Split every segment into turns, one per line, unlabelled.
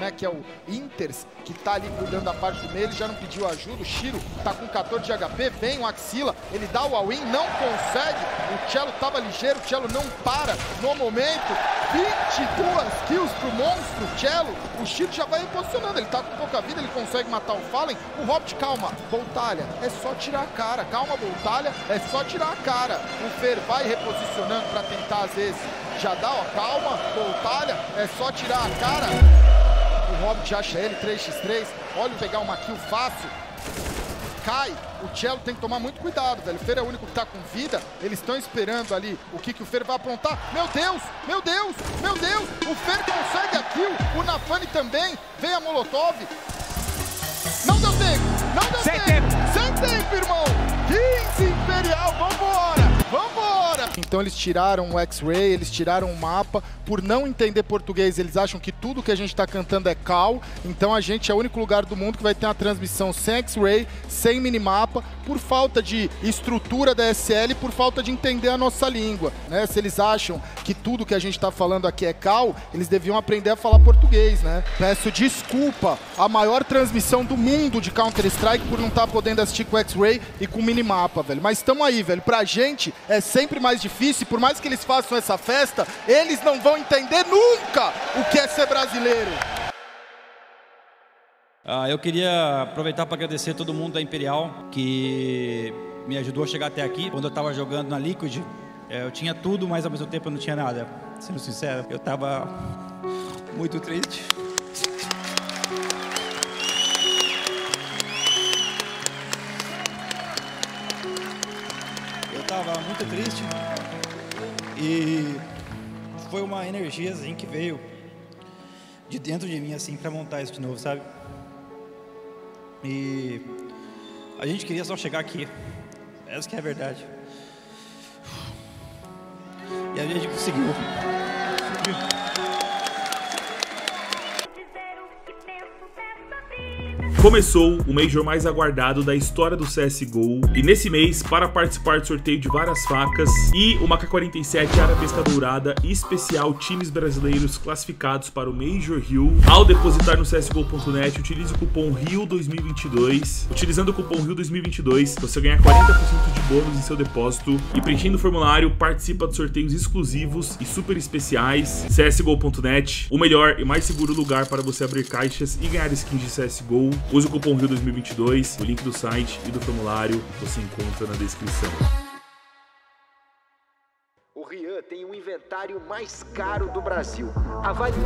né, que é o Inters, que tá ali cuidando da parte do meio, ele já não pediu ajuda, o Shiro tá com 14 de HP, vem o Axila, ele dá o all-in, não consegue, o Cello tava ligeiro, o Cello não para no momento, 22 kills pro monstro, Cello, o Shiro já vai reposicionando, ele tá com pouca vida, ele consegue matar o Fallen, o Hobbit, calma, Boltalha, é só tirar a cara, calma Boltalha, é só tirar a cara, o Fer vai reposicionando pra tentar às vezes, já dá, ó, calma, Boltalha, é só tirar a cara, o Hobbit acha ele, 3x3, olha o pegar uma kill fácil, cai, o Cello tem que tomar muito cuidado, velho, o Fer é o único que tá com vida, eles estão esperando ali o que o Fer vai aprontar, meu Deus, meu Deus, meu Deus, o Fer consegue a kill, o Nafani também, vem a Molotov, não deu tempo, não deu tempo, sem tempo, irmão, 15 Imperial, vambora, vambora. Então eles tiraram o X-Ray, eles tiraram o mapa, por não entender português, eles acham que tudo que a gente tá cantando é cal, então a gente é o único lugar do mundo que vai ter uma transmissão sem X-Ray, sem minimapa, por falta de estrutura da SL, por falta de entender a nossa língua, né? Se eles acham que tudo que a gente tá falando aqui é cal, eles deviam aprender a falar português, né? Peço desculpa, a maior transmissão do mundo de Counter-Strike por não estar podendo assistir com X-Ray e com minimapa, velho. Mas estamos aí, velho. Pra gente é sempre mais difícil, por mais que eles façam essa festa, eles não vão entender nunca o que é ser brasileiro.
Eu queria aproveitar para agradecer todo mundo da Imperial que me ajudou a chegar até aqui. Quando eu estava jogando na Liquid, eu tinha tudo, mas ao mesmo tempo eu não tinha nada. Sendo sincero, eu estava muito triste. Eu estava muito triste e foi uma energia assim que veio de dentro de mim assim para montar isso de novo, sabe? E a gente queria só chegar aqui, essa que é a verdade. E a gente conseguiu.
Começou o Major mais aguardado da história do CSGO e nesse mês, para participar do sorteio de várias facas e uma K-47 Arabesca Dourada especial times brasileiros classificados para o Major Rio, ao depositar no CSGO.net, utilize o cupom RIO2022. Utilizando o cupom RIO2022, você ganha 40% de bônus em seu depósito e preenchendo o formulário, participa de sorteios exclusivos e super especiais. CSGO.net, o melhor e mais seguro lugar para você abrir caixas e ganhar skins de CSGO. Use o cupom RIO2022, o link do site e do formulário você encontra na descrição.
O Rian tem o inventário mais caro do Brasil. Avalie.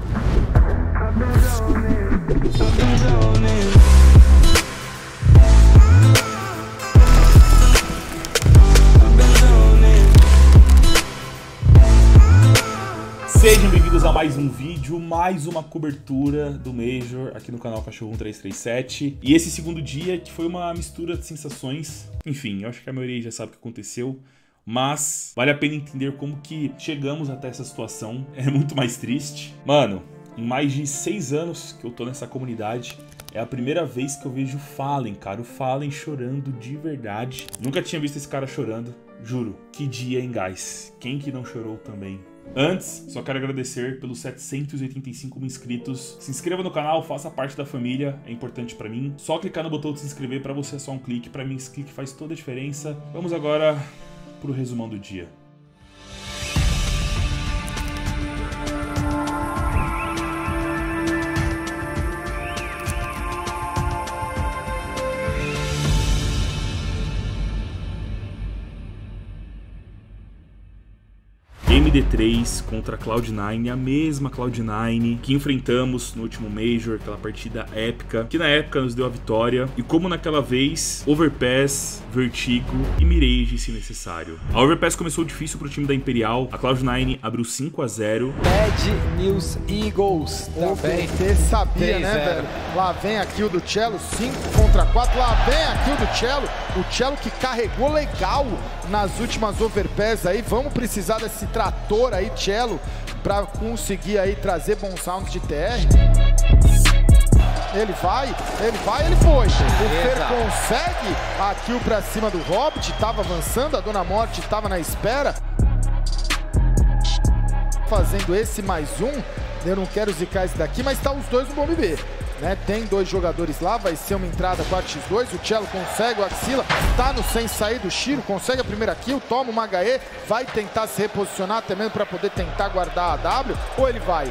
Sejam bem-vindos a mais um vídeo, mais uma cobertura do Major aqui no canal Cachorro 1337. E esse segundo dia que foi uma mistura de sensações. Enfim, eu acho que a maioria já sabe o que aconteceu, mas vale a pena entender como que chegamos até essa situação. É muito mais triste. Mano, em mais de 6 anos que eu tô nessa comunidade, é a primeira vez que eu vejo o Fallen, cara. O Fallen chorando de verdade. Nunca tinha visto esse cara chorando, juro. Que dia, hein, guys? Quem que não chorou também? Antes, só quero agradecer pelos 785 mil inscritos. Se inscreva no canal, faça parte da família, é importante pra mim. Só clicar no botão de se inscrever, pra você é só um clique. Pra mim esse clique faz toda a diferença. Vamos agora pro resumão do dia. MD3 contra Cloud9, a mesma Cloud9 que enfrentamos no último Major, aquela partida épica, que na época nos deu a vitória, e como naquela vez, Overpass, Vertigo e Mirage se necessário. A Overpass começou difícil pro time da Imperial, a Cloud9 abriu 5-0.
Bad News Eagles também.
Você sabia, né, velho? Lá vem a kill do Cello, 5 contra 4, lá vem a kill do Cello, o Cello que carregou legal nas últimas Overpass aí, vamos precisar desse trator aí, Cello, pra conseguir aí trazer bons sounds de TR. Ele vai, ele foi. O Fer consegue a kill pra cima do Hobbit, tava avançando, a Dona Morte tava na espera. Fazendo esse mais um, eu não quero zicar esse daqui, mas tá os dois no bombe B. Né? Tem dois jogadores lá, vai ser uma entrada 4x2, o Cello consegue, o Axila tá no sem sair do Shiro, consegue a primeira kill, toma uma HE, vai tentar se reposicionar até mesmo para poder tentar guardar a W, ou ele vai,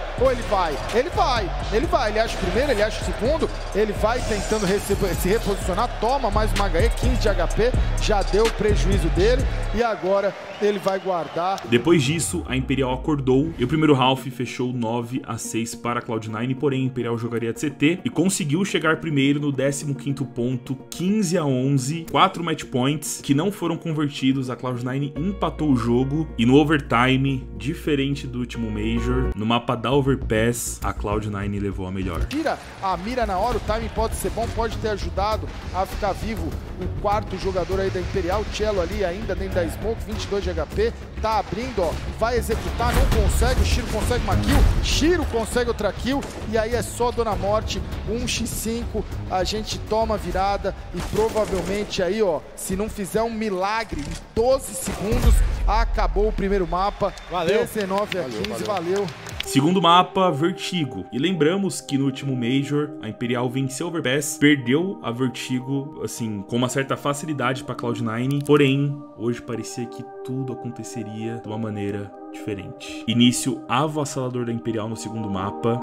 ele acha o primeiro, ele acha o segundo, ele vai tentando se reposicionar, toma mais uma HE, 15 de HP, já deu o prejuízo dele, e agora ele vai guardar.
Depois disso, a Imperial acordou e o primeiro half fechou 9-6 para a Cloud9, porém a Imperial jogaria de CT e conseguiu chegar primeiro no 15º ponto, 15-11, 4 match points que não foram convertidos. A Cloud9 empatou o jogo e no overtime, diferente do último Major, no mapa da Overpass, a Cloud9 levou a melhor.
Tira a mira na hora, o timing pode ser bom, pode ter ajudado a ficar vivo o quarto jogador aí da Imperial, o Cello ali ainda dentro da smoke, 22 de HP, tá abrindo, ó, vai executar, não consegue, o Shiro consegue uma kill, Shiro consegue outra kill, e aí é só Dona Morte, 1x5, a gente toma a virada e provavelmente aí, ó, se não fizer um milagre, em 12 segundos, acabou o primeiro mapa,
valeu.
19-15, valeu.
Segundo mapa, Vertigo. E lembramos que no último Major, a Imperial venceu o Overpass, perdeu a Vertigo, assim, com uma certa facilidade para Cloud9. Porém, hoje parecia que tudo aconteceria de uma maneira diferente. Início avassalador da Imperial no segundo mapa.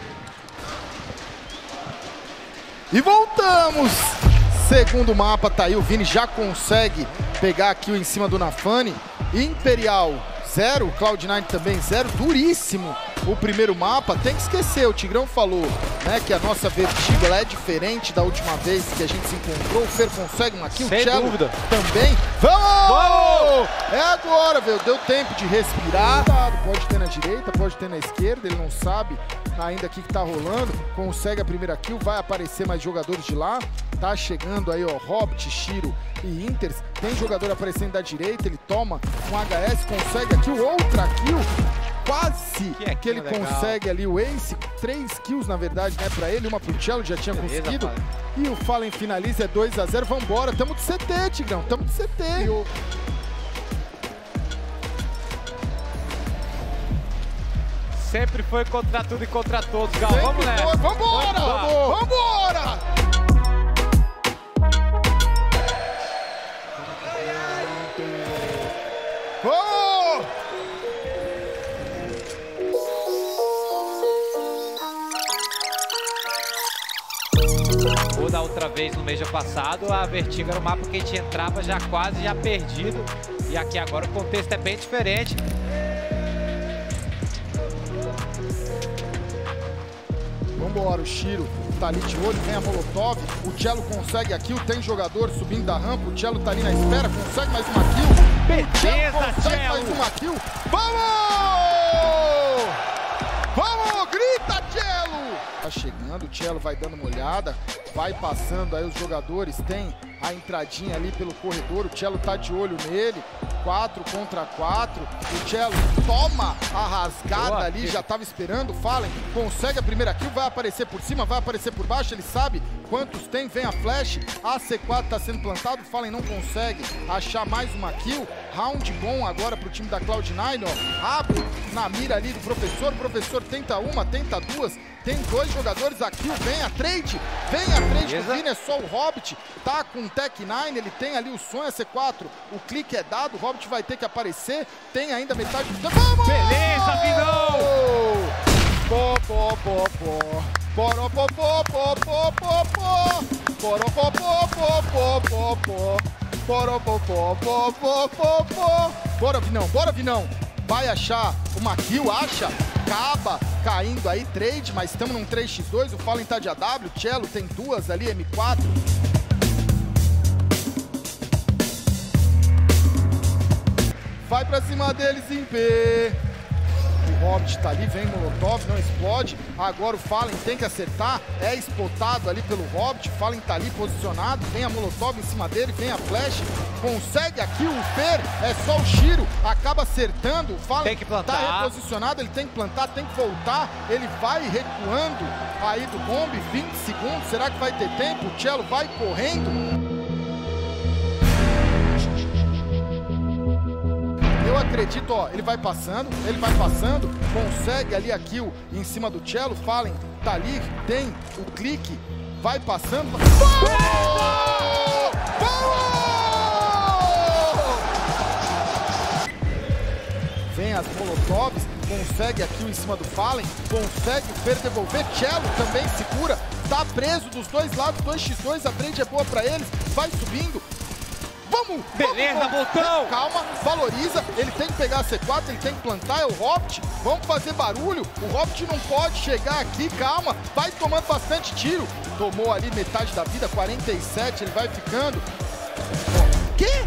E voltamos! Segundo mapa, tá aí, o Vini já consegue pegar a kill em cima do Nafani. Imperial 0, Cloud9 também 0, duríssimo o primeiro mapa. Tem que esquecer, o Tigrão falou, né, que a nossa Vertigo ela é diferente da última vez que a gente se encontrou. O Fer consegue uma kill, o Cello também. Vamos! É agora, velho, deu tempo de respirar. Pode ter na direita, pode ter na esquerda, ele não sabe ainda o que tá rolando. Consegue a primeira kill, vai aparecer mais jogadores de lá. Tá chegando aí, ó, Hobbit, Shiro e Inters. Tem jogador aparecendo da direita, ele toma um HS, consegue a kill, outra kill. Quase que ele consegue ali o Ace, 3 kills na verdade, né, pra ele, uma pro Cello, já tinha conseguido. E o Fallen finaliza, é 2-0, vambora, tamo de CT, Tigrão, tamo de CT.
Sempre foi contra tudo e contra todos, Gal. Vamos nessa.
Vambora! Vambora! Vamos!
Ou da outra vez no Major passado, a Vertigo era um mapa que a gente entrava já quase já perdido. E aqui agora o contexto é bem diferente.
Vambora, o Shiro tá ali de olho, vem a Molotov, o Cello consegue a kill, tem jogador subindo da rampa, o Cello tá ali na espera, consegue mais uma kill.
Beleza,
consegue mais uma kill. Vamos! Vamos, grita, Cello! Tá chegando, o Cello vai dando uma olhada, vai passando aí os jogadores, tem a entradinha ali pelo corredor, o Cello tá de olho nele, 4 contra 4, o Cello toma a rasgada ali, já tava esperando, Fallen, consegue a primeira kill, vai aparecer por cima, vai aparecer por baixo, ele sabe quantos tem, vem a flash, a C4 tá sendo plantado, Fallen não consegue achar mais uma kill, round bom agora pro time da Cloud9, ó, Rabo na mira ali do professor, o professor tenta uma, tenta duas, tem dois jogadores, a kill, vem a trade do Vini, é só o Hobbit, tá com o Tech 9, ele tem ali o sonho, a C4, o clique é dado, o Hobbit vai ter que aparecer, tem ainda metade do... Vamos!
Beleza, Vinão!
Pó, pó, pó, pó. Poró, pó, pó, pó, pó, pó, pó. Poró, pó, pó, pó, pó, pó, pó. Poró, pó, pó, pó, pó, pó, pó. Bora, Vinão, bora, Vinão. Vai achar uma kill, acha, acaba caindo aí, trade, mas estamos num 3x2, o Fallen tá de AW, o Cello tem duas ali, M4. Vai pra cima deles em P. O Hobbit tá ali, vem Molotov, não explode. Agora o Fallen tem que acertar, é spotado ali pelo Hobbit. O Fallen tá ali posicionado, vem a Molotov em cima dele, vem a flash. Consegue aqui o Fer, é só o Shiro, acaba acertando. O Fallen tá reposicionado, ele tem que plantar, tem que voltar. Ele vai recuando aí do bombe, 20 segundos. Será que vai ter tempo? O Cello vai correndo. Eu acredito, ó, ele vai passando, consegue ali a kill em cima do Cello, Fallen tá ali, tem o clique, vai passando. Vem as Molotovs, consegue a kill em cima do Fallen, consegue o Fer devolver, Cello também segura, tá preso dos dois lados, 2x2, a trade é boa pra eles, vai subindo. Vamos!
Beleza, botão!
Calma, valoriza, ele tem que pegar a C4, ele tem que plantar, é o Hobbit, vamos fazer barulho, o Hobbit não pode chegar aqui, calma, vai tomando bastante tiro, tomou ali metade da vida, 47, ele vai ficando. Que?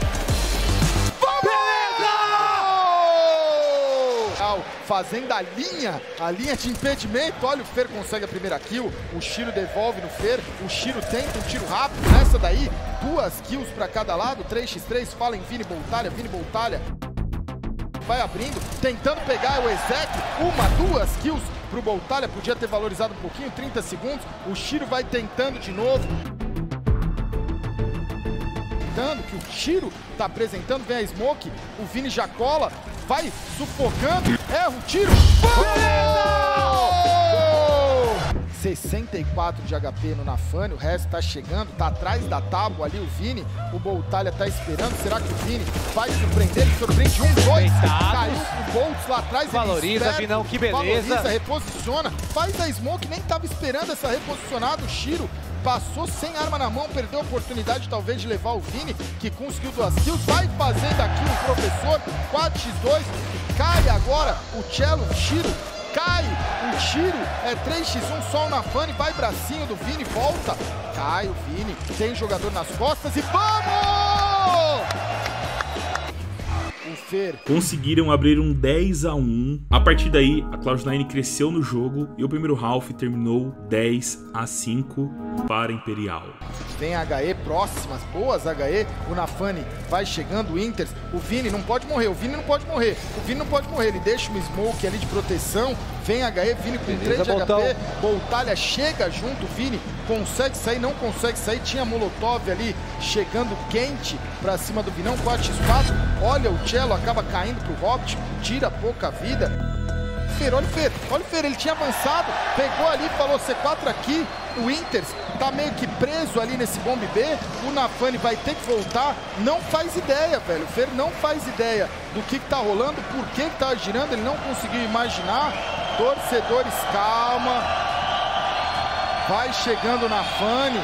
Fazendo a linha de impedimento, olha, o Fer consegue a primeira kill, o Shiro devolve no Fer, o Shiro tenta um tiro rápido, nessa daí, 2 kills pra cada lado, 3x3, Fallen, Vini Boltalha, vai abrindo, tentando pegar o Ezek, 2 kills pro Boltalha, podia ter valorizado um pouquinho, 30 segundos, o Shiro vai tentando de novo, que o Shiro tá apresentando, vem a Smoke, o Vini já cola, vai sufocando, erra o tiro, oh! 64 de HP no Nafane, o resto tá chegando, tá atrás da tábua ali o Vini, o Boltalha tá esperando, será que o Vini vai surpreender? Ele surpreende 1, 2, caiu o Boltz lá atrás,
valoriza, Vinão, que beleza,
valoriza, reposiciona, faz a Smoke, nem tava esperando essa reposicionada, o Shiro passou sem arma na mão, perdeu a oportunidade talvez de levar o Vini, que conseguiu 2 kills, vai fazendo aqui o professor, 4x2, cai agora o Cello, o Shiro, cai o tiro, é 3x1 só o Nafane, vai bracinho do Vini, volta, cai o Vini, tem jogador nas costas e vamos! O Fer.
Conseguiram abrir um 10-1. A partir daí, a Cloud9 cresceu no jogo e o primeiro half terminou 10-5 para Imperial.
Vem a HE próximas, boas HE, o Nafane vai chegando, o Inters, o Vini não pode morrer, ele deixa o Smoke ali de proteção, vem a HE, Vini com 3 de HP, Boltalha chega junto, Vini consegue sair, não consegue sair, tinha Molotov ali chegando quente pra cima do Vinão, 4x4, olha o Cello, acaba caindo pro Hobbit, tira pouca vida. Olha o Fer, ele tinha avançado, pegou ali, falou C4 aqui, o Inters tá meio que preso ali nesse bomb B, o Nafane vai ter que voltar, não faz ideia, velho, o Fer não faz ideia do que tá rolando, por que tá girando, ele não conseguiu imaginar, torcedores, calma, vai chegando o Nafane,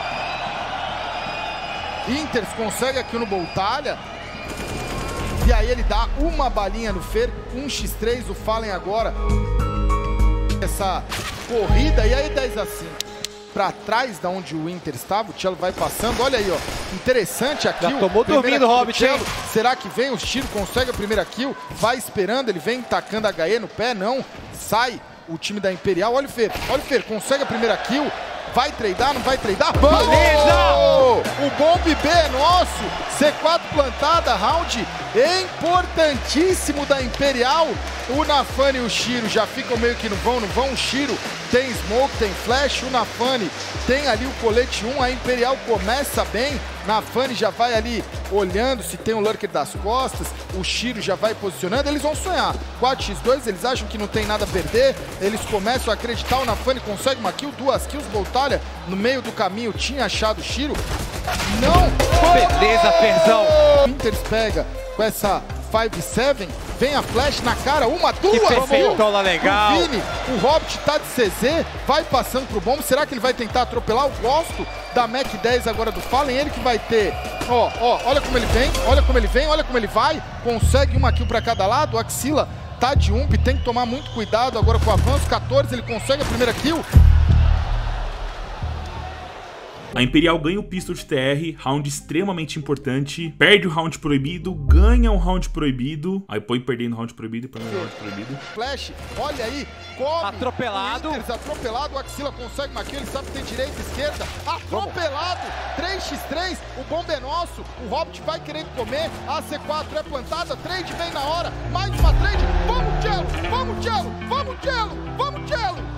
Inters consegue aqui no Boltalha, e aí ele dá uma balinha no Fer, 1x3, o Fallen agora. Essa corrida, e aí 10 assim. Pra trás da onde o Inter estava, o Cello vai passando, olha aí, ó. Interessante a kill.
Já tomou dormindo o Hobbit, hein?
Será que vem o tiro, consegue a primeira kill? Vai esperando, ele vem tacando a HE no pé, não. Sai o time da Imperial, olha o Fer, consegue a primeira kill. Vai tradar, não vai tradar? Beleza! O bomb B é nosso. C4 plantada, round importantíssimo da Imperial. O Nafane e o Shiro já ficam meio que não vão. O Shiro tem smoke, tem flash. O Nafane tem ali o colete 1. A Imperial começa bem. Nafane já vai ali olhando se tem o lurker das costas. O Shiro já vai posicionando. Eles vão sonhar. 4x2, eles acham que não tem nada a perder. Eles começam a acreditar. O Nafane consegue uma kill, 2 kills. Boltalha no meio do caminho tinha achado o Shiro. Não!
Beleza, Ferzão!
O Inters pega com essa 5-7. Vem a flash na cara, 1, 2,
que perfeitola legal.
O Vini, o Hobbit tá de CZ, vai passando pro bomb. Será que ele vai tentar atropelar? Eu gosto da Mac 10 agora do Fallen, ele que vai ter. Olha como ele vem, olha como ele vai. Consegue uma kill pra cada lado, o Axila tá de ump, tem que tomar muito cuidado agora com o avanço. 14, ele consegue a primeira kill.
A Imperial ganha o pistol de TR, round extremamente importante, perde o round proibido, ganha um round proibido, aí põe perdendo o round proibido e põe o round proibido.
Flash, olha aí, come
atropelado,
o Axila consegue uma kill, ele sabe que tem direita e esquerda, atropelado, 3x3, o bomba é nosso, o Hobbit vai querendo comer, a C4 é plantada, trade vem na hora, mais uma trade, vamos Cello, vamos Cello, vamos Cello, vamos Cello!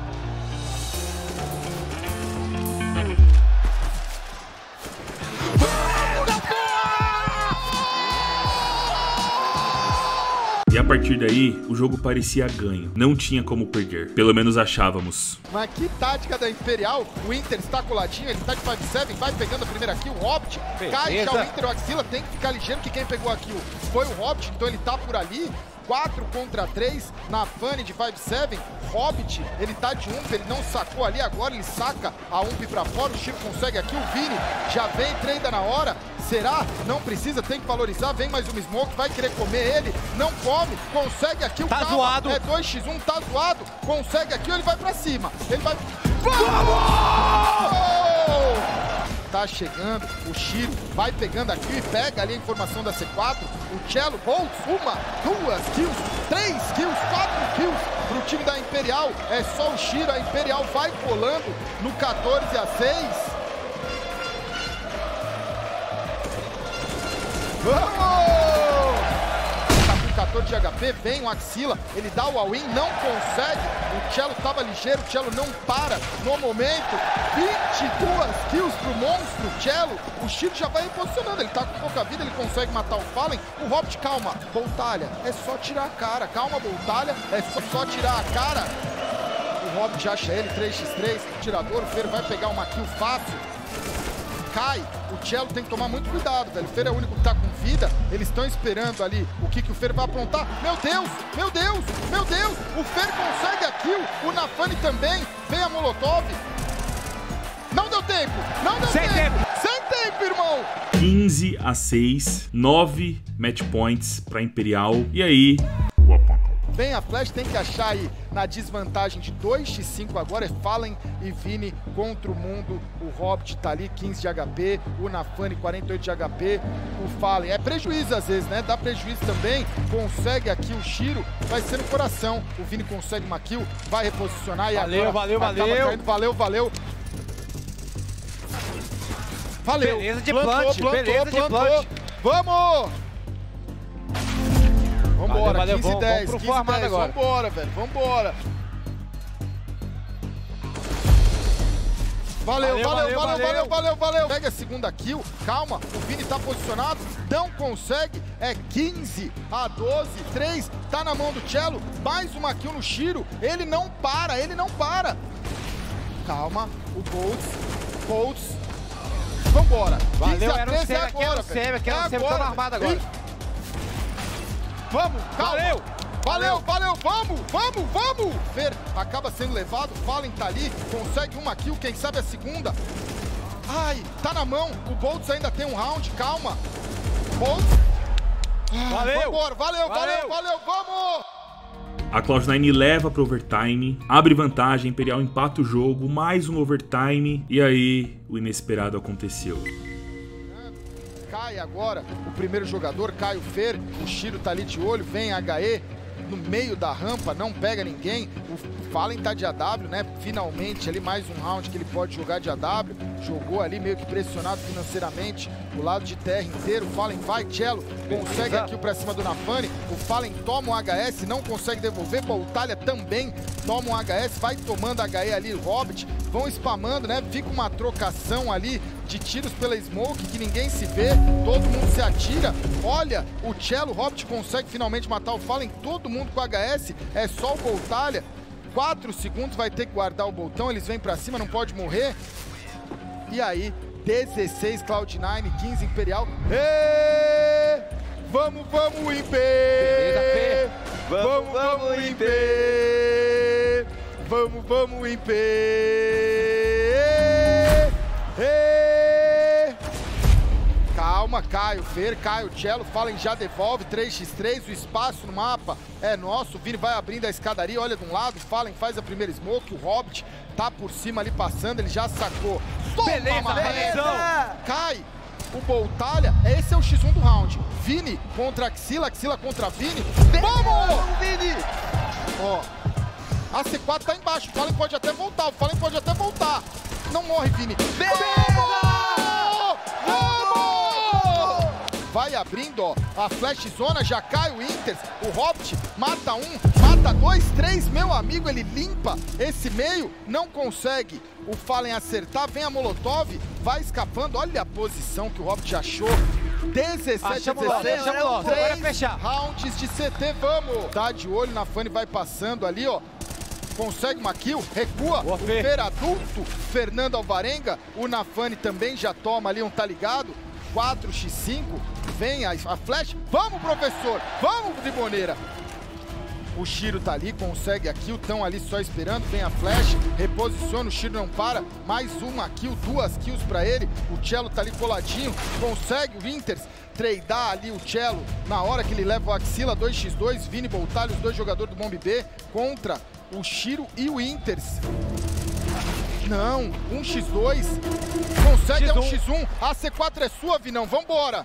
partir daí, o jogo parecia ganho. Não tinha como perder. Pelo menos achávamos.
Mas que tática da Imperial. O Inter está coladinho, ele está de 5-7, vai pegando a primeira kill. O Hobbit cai já o Inter, o Axila tem que ficar ligeiro que quem pegou a kill foi o Hobbit, então ele tá por ali. 4 contra 3 na Fanny de 5-7. Hobbit, ele tá de ump, ele não sacou ali, agora ele saca a ump pra fora, o Chiro consegue aqui, o Vini já vem, treina na hora. Será? Não precisa, tem que valorizar, vem mais um smoke, vai querer comer ele, não come, consegue aqui o
tá zoado.
É 2x1, tá zoado, consegue aqui, ele vai pra cima, ele vai... Vamos! Tá chegando, o Chiro vai pegando aqui e pega ali a informação da C4, o Cello Boltz, 1, 2 kills, 3 kills, 4 kills pro time da Imperial, é só o Chiro, a Imperial vai colando no 14-6. Vamos! Tá com 14 de HP, vem o Axila, ele dá o all-in, não consegue, o Cello tava ligeiro, o Cello não para no momento, 22 kills pro monstro, Cello, o Chiro já vai reposicionando, ele tá com pouca vida, ele consegue matar o Fallen, o Hobbit, calma, Boltalha, é só tirar a cara, calma Boltalha, é só tirar a cara, o Hobbit acha ele, 3x3, tirador, o Fer vai pegar uma kill fácil, cai, o Cello tem que tomar muito cuidado, velho. O Fer é o único que tá com vida, eles estão esperando ali o que o Fer vai aprontar. Meu Deus, meu Deus, meu Deus, o Fer consegue a kill, o Nafani também, vem a Molotov. Não deu tempo, não deu tempo. Sem tempo, irmão.
15-6, 9 match points pra Imperial, e aí...
Vem a Flash, tem que achar aí na desvantagem de 2x5 agora, é Fallen e Vini contra o mundo, o Hobbit tá ali, 15 de HP, o Nafani 48 de HP, o Fallen, é prejuízo às vezes, né, dá prejuízo também, consegue aqui o Chiro, vai ser no coração, o Vini consegue uma kill, vai reposicionar e agora... Valeu.
Beleza de plant,
Vamos! Vambora,
valeu,
15 e 10, 15 e 10,
agora.
Vambora, velho, vambora. Valeu. Pega a segunda kill, calma, o Vini tá posicionado, não consegue, é 15-12, 3, tá na mão do Cello, mais uma kill no Chiro, ele não para. Calma, o Boltz, vambora.
Valeu,
15 a 13
era o Semi, tá na armada agora.
Vamos, calma. Valeu, vamos. Fer acaba sendo levado, Fallen tá ali, consegue uma kill, quem sabe a segunda. Ai, tá na mão, o Boltz ainda tem um round, calma. Boltz.
Valeu,
vamos.
A Cloud9 leva para overtime, abre vantagem, Imperial empata o jogo, mais um overtime, e aí o inesperado aconteceu.
Cai agora o primeiro jogador, cai o Fer, o Chiro tá ali de olho, vem HE no meio da rampa, não pega ninguém, o Fallen tá de AW, né, finalmente ali mais um round que ele pode jogar de AW, jogou ali meio que pressionado financeiramente, o lado de terra inteiro, o Fallen vai, Cello consegue aqui pra cima do Nafani, o Fallen toma um HS, não consegue devolver, Boltalha também toma um HS, vai tomando HE ali, o Hobbit, vão spamando, né, fica uma trocação ali de tiros pela smoke, que ninguém se vê, todo mundo se atira, olha, o Cello, o Hobbit consegue finalmente matar o Fallen, todo mundo com HS, é só o Boltalha, 4 segundos, vai ter que guardar o boltão, eles vêm pra cima, não pode morrer, e aí, 16 Cloud9, 15 Imperial, vamos Imper! Vamos Imper! Vamos Imper! Calma, cai o Fer, cai o Cello, Fallen já devolve, 3x3, o espaço no mapa é nosso, o Vini vai abrindo a escadaria, olha de um lado, Fallen faz a primeira smoke, o Hobbit tá por cima ali passando, ele já sacou. Beleza! Cai o Boltalha, esse é o X1 do round, Vini contra Axila, Axila contra Vini, vamos! Vini! Ó, a C4 tá embaixo, o Fallen pode até voltar, não morre, Vini. Vamos! Vai abrindo, ó, A flash zona, já cai o Inters. O Hobbit mata um, mata dois, três. Meu amigo, ele limpa esse meio, não consegue o Fallen acertar. Vem a Molotov, vai escapando. Olha a posição que o Hobbit achou. 17 a 16, 3 rounds de CT, vamos! Tá de olho na Fanny, vai passando ali, ó. Consegue uma kill, recua, o Fer adulto, Fernando Alvarenga. O Nafani também já toma ali um tá ligado. 4x5, vem a flash. Vamos, professor, vamos, Riboneira. O Shiro tá ali, consegue a kill, estão ali só esperando, vem a flash, reposiciona, o Shiro não para, mais uma kill, 2 kills pra ele, o Cello tá ali coladinho, consegue o Inters tradear ali o Cello na hora que ele leva o Axila, 2x2, Vini e Boltalho, os dois jogadores do Bomb B, contra o Shiro e o Inters. Não, 1x2, consegue, é 1x1, a C4 é sua, Vinão, vambora!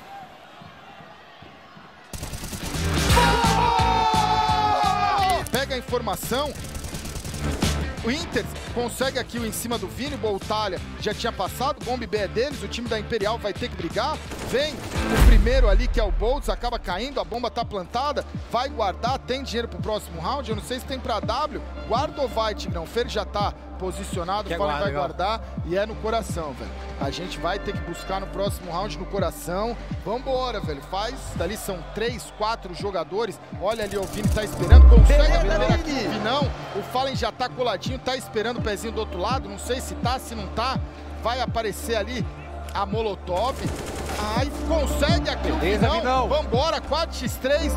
Pega a informação, o Inters consegue aqui em cima do Vini, Boltalha já tinha passado, o Bomb B é deles, o time da Imperial vai ter que brigar, vem o primeiro ali que é o Boltz, acaba caindo, a bomba tá plantada, vai guardar, tem dinheiro pro próximo round, eu não sei se tem pra W, guarda ou vai, Tigrão, o Fer já tá posicionado, o Fallen vai guardar e é no coração, velho. A gente vai ter que buscar no próximo round no coração. Vambora, velho. Faz, dali são 3, 4 jogadores. Olha ali, o Vini tá esperando, consegue abrir aqui o Vinão. O Fallen já tá coladinho, tá esperando o pezinho do outro lado. Não sei se tá, se não tá. Vai aparecer ali a Molotov. Ai, consegue aqui o Vinão. Vambora, 4x3.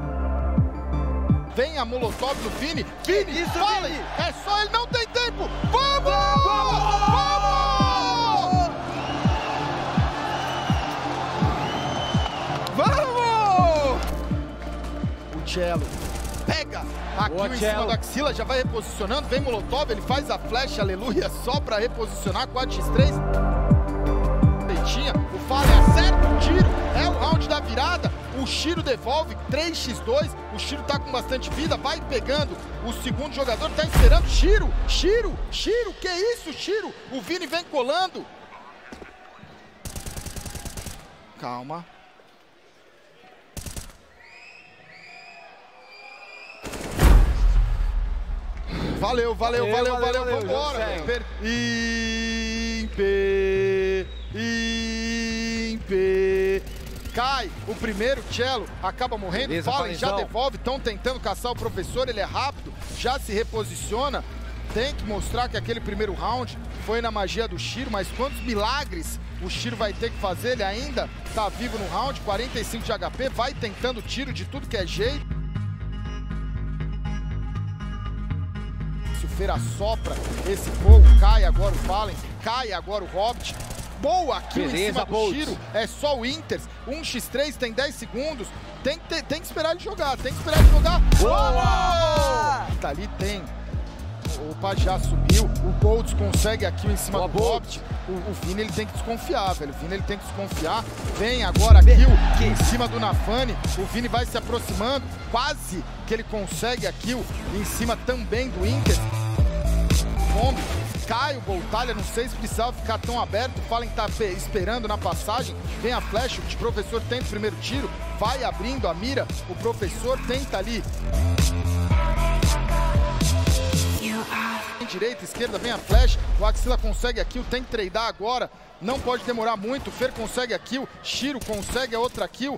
Vem a Molotov do Vini. Vini, Fallen, é só ele, não tem tempo. Vamos! Vamos! O Cello pega aqui em cima do Axila, já vai reposicionando. Vem Molotov, ele faz a flash, aleluia, só pra reposicionar. 4x3. O Fallen acerta o tiro, é o round da virada. O Shiro devolve, 3x2, o Shiro tá com bastante vida, vai pegando o segundo jogador, tá esperando, Shiro, que isso, Shiro? O Vini vem colando. Calma. Valeu, vambora. Cai o primeiro, Cello acaba morrendo, Fallen já devolve, estão tentando caçar o professor, ele é rápido, já se reposiciona, tem que mostrar que aquele primeiro round foi na magia do Shiro, mas quantos milagres o Shiro vai ter que fazer, ele ainda tá vivo no round, 45 de HP, vai tentando tiro de tudo que é jeito. Se o Fer assopra esse fogo, cai agora o Fallen, cai agora o Hobbit. Boa kill em cima do Shiro, é só o Inters, 1x3, tem 10 segundos, tem que esperar ele jogar, Boa! Tá ali, tem. Opa, já subiu, o Boltz consegue a kill em cima do Hobbit, o Vini ele tem que desconfiar, velho, vem agora a kill em cima do Nafani, o Vini vai se aproximando, quase que ele consegue a kill em cima também do Inters. Bomb. Cai o Boltalha, não sei se precisava ficar tão aberto, o Fallen tá esperando na passagem, vem a flash, o professor tenta o primeiro tiro, vai abrindo a mira, o professor tenta ali. Direita, esquerda, vem a flash, o Axila consegue a kill, tem que tradear agora, não pode demorar muito, o Fer consegue a kill, Shiro consegue a outra kill.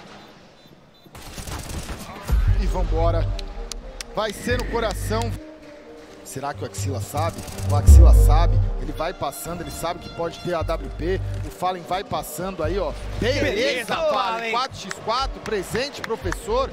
E vambora, vai ser no coração. Será que o Axila sabe? O Axila sabe, ele vai passando, ele sabe que pode ter a AWP, o Fallen vai passando aí, ó. Beleza, Fallen, 4x4, presente, professor.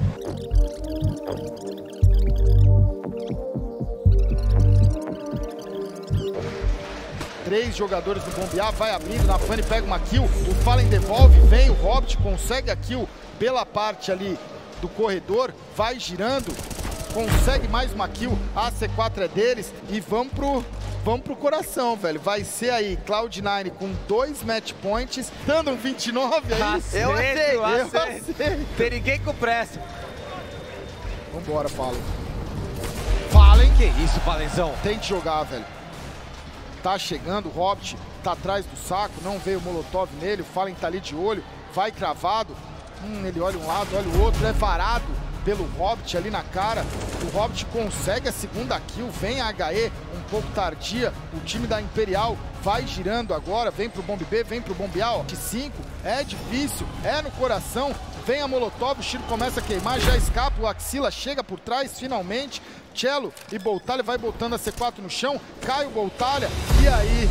Três jogadores do Bomb A, vai abrindo, Nafani pega uma kill, o Fallen devolve, vem o Hobbit, consegue a kill pela parte ali do corredor, vai girando, consegue mais uma kill, a C4 é deles e vamos pro coração, velho. Vai ser aí Cloud9 com 2 match points, dando um 29 aí.
Eu aceito. Tem ninguém com pressa.
Vambora, Fallen.
Que isso, Falenzão?
Tem que jogar, velho. Tá chegando, o Hobbit tá atrás do saco, não veio o Molotov nele, o Fallen tá ali de olho, vai cravado. Ele olha um lado, olha o outro, é varado pelo Hobbit ali na cara. O Hobbit consegue a segunda kill, vem a HE um pouco tardia. O time da Imperial vai girando agora, vem pro bomb B, vem pro bomb A, ó. De 5, é difícil, é no coração. Vem a Molotov, o Shiro começa a queimar, já escapa, o Axila chega por trás finalmente. Cello e Boltalha vai botando a C4 no chão, cai o Boltalha e aí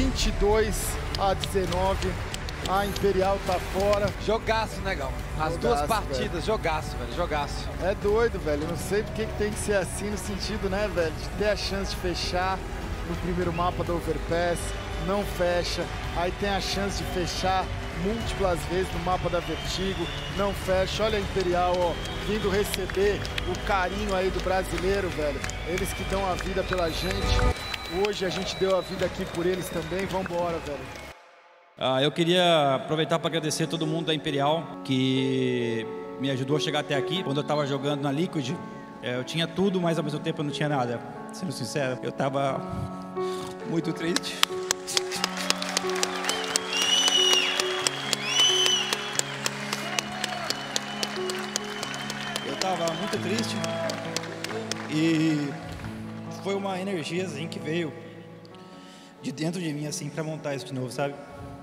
22-19. A Imperial tá fora.
Jogaço, negão. As duas partidas, velho. Jogaço, velho, jogaço.
É doido, velho. Não sei porque que tem que ser assim, no sentido, né, velho, de ter a chance de fechar no primeiro mapa da Overpass, não fecha. Aí tem a chance de fechar múltiplas vezes no mapa da Vertigo, não fecha. Olha a Imperial, ó, vindo receber o carinho aí do brasileiro, velho. Eles que dão a vida pela gente. Hoje a gente deu a vida aqui por eles também. Vambora, velho.
Eu queria aproveitar para agradecer todo mundo da Imperial que me ajudou a chegar até aqui. Quando eu estava jogando na Liquid, eu tinha tudo, mas ao mesmo tempo eu não tinha nada. Sendo sincero, eu estava muito triste. Eu estava muito triste e foi uma energia assim que veio de dentro de mim assim para montar isso de novo, sabe?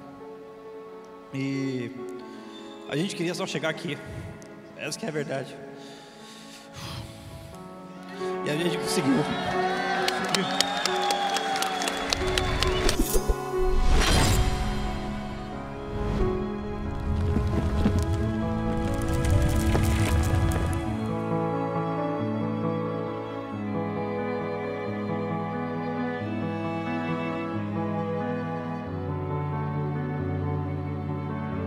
E a gente queria só chegar aqui. Essa que é a verdade. E a gente conseguiu.